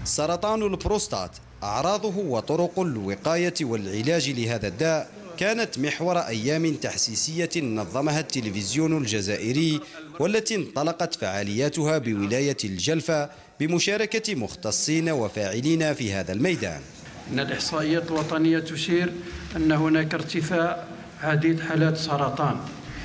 سرطان البروستات، أعراضه وطرق الوقاية والعلاج لهذا الداء كانت محور أيام تحسيسية نظمها التلفزيون الجزائري، والتي انطلقت فعالياتها بولاية الجلفة بمشاركة مختصين وفاعلين في هذا الميدان. إن الإحصائيات الوطنية تشير أن هناك ارتفاع عديد حالات سرطان،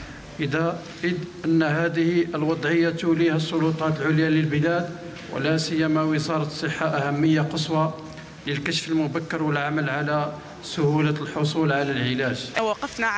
إذ أن هذه الوضعية توليها السلطات العليا للبلاد، ولا سيما وزارة الصحة أهمية قصوى للكشف المبكر والعمل على سهولة الحصول على العلاج. وقفنا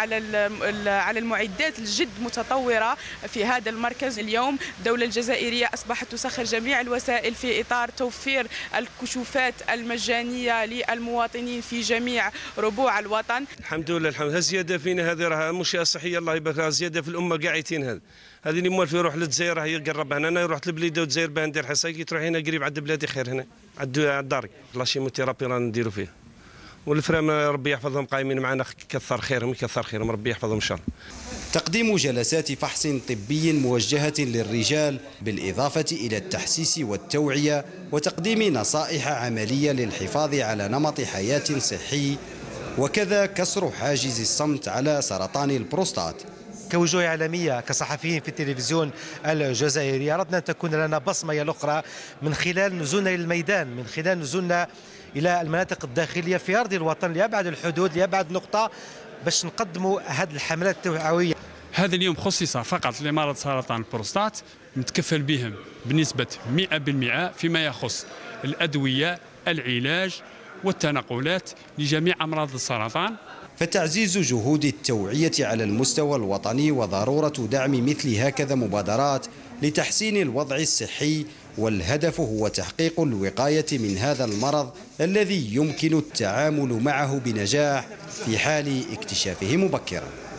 على المعدات الجد متطورة في هذا المركز. اليوم الدولة الجزائرية أصبحت تسخر جميع الوسائل في إطار توفير الكشوفات المجانية للمواطنين في جميع ربوع الوطن. الحمد لله، الحمد لله. زيادة فينا هذه راها المنشأة الصحية الله يبارك لها، زيادة في الأمة قاعدين هذا. هذه اللي موالف يروح للجزائر هي قرب هنا، أنا رحت لبليده والجزائر باه ندير حصة، كي تروح هنا قريب عند بلادي خير، هنا على داري لاشيموثيرابي رانا نديروا فيه. والفرام ربي يحفظهم قايمين معنا، كثر خيرهم يكثر خيرهم، ربي يحفظهم ان شاء الله. تقديم جلسات فحص طبي موجهة للرجال بالإضافة إلى التحسيس والتوعية، وتقديم نصائح عملية للحفاظ على نمط حياة صحي، وكذا كسر حاجز الصمت على سرطان البروستات. كوجوه إعلامية كصحفيين في التلفزيون الجزائري أردنا أن تكون لنا بصمة الأخرى من خلال نزولنا للميدان، من خلال نزولنا إلى المناطق الداخلية في أرض الوطن لأبعد الحدود لأبعد نقطة، باش نقدموا هذه الحملات التوعوية. هذا اليوم خصص فقط لمرض سرطان البروستات، نتكفل بهم بنسبة 100% فيما يخص الأدوية، العلاج والتنقلات لجميع أمراض السرطان. فتعزيز جهود التوعية على المستوى الوطني وضرورة دعم مثل هكذا مبادرات لتحسين الوضع الصحي، والهدف هو تحقيق الوقاية من هذا المرض الذي يمكن التعامل معه بنجاح في حال اكتشافه مبكرا.